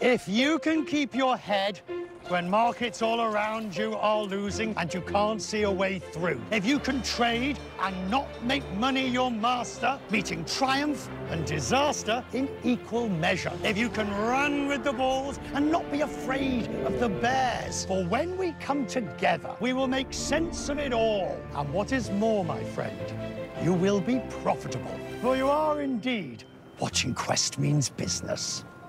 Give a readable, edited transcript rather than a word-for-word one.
If you can keep your head when markets all around you are losing and you can't see a way through, if you can trade and not make money your master, meeting triumph and disaster in equal measure, if you can run with the bulls and not be afraid of the bears, for when we come together, we will make sense of it all. And what is more, my friend, you will be profitable, for you are indeed watching Quest Means Business.